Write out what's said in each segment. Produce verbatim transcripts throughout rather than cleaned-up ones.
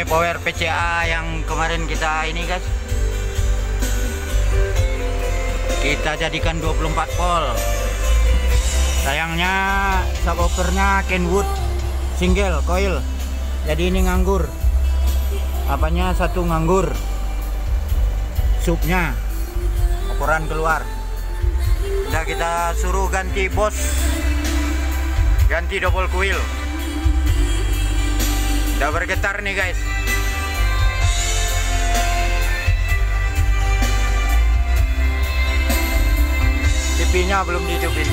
power P C A yang kemarin kita ini guys, kita jadikan dua puluh empat volt. Sayangnya subwoofernya Kenwood single coil, jadi ini nganggur. Apanya satu nganggur, subnya ukuran keluar. Udah kita suruh ganti bos, ganti double coil. Udah bergetar nih guys. T V-nya belum dihidupin.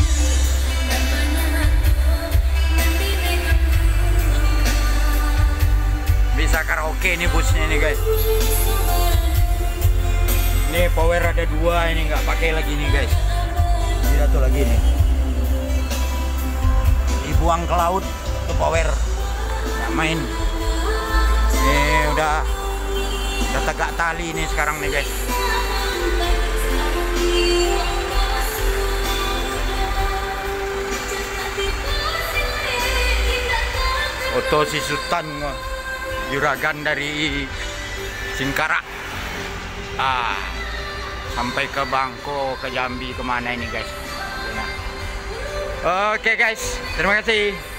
Bisa karaoke nih busnya nih guys. Ini power ada dua, ini nggak pakai lagi nih guys. Ini satu lagi nih. Dibuang ke laut ke power. Nggak main. Ini udah udah tegak tali ini sekarang nih guys. Oto si Sultan juragan dari Singkarak, ah sampai ke Bangko, ke Jambi, kemana ini guys. Oke guys, terima kasih.